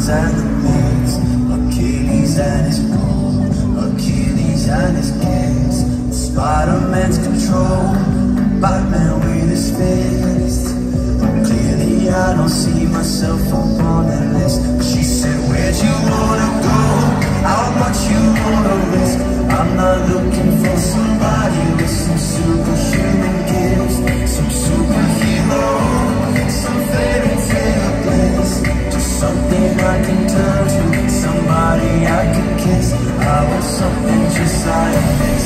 diamonds and the beads, Achilles and his gold, Achilles and his kids, Spider-Man's control, Batman with his fist. Clearly I don't see myself up on that list. She said, where'd you wanna go? How much you wanna risk? I'm not looking for somebody with some superhuman gifts, some superhero, some fairy tale bliss, just something I can turn to, somebody I can kiss. I want something just like this.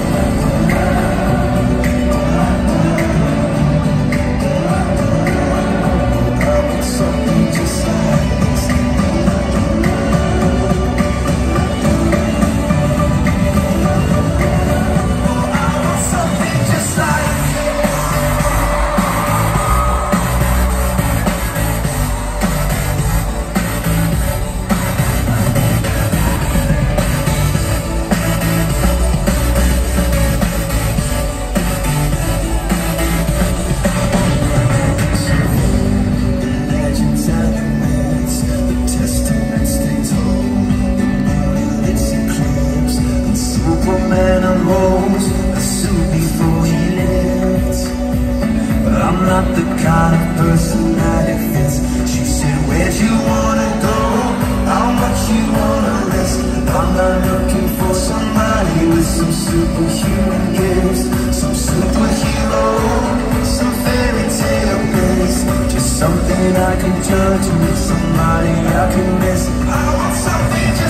Something just like this. Oh, I want something just like the kind of person that it fits. She said, where'd you wanna go? How much you wanna risk? I'm not looking for somebody with some superhuman gifts, some superhero, some fairy tale bliss, just something I can turn to, somebody I can miss. I want something just